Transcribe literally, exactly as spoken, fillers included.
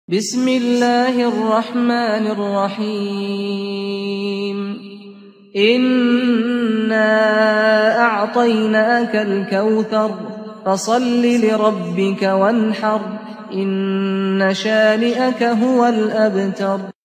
بسم الله الرحمن الرحيم إنا أعطيناك الكوثر فصل لربك وانحر إن شانئك هو الأبتر.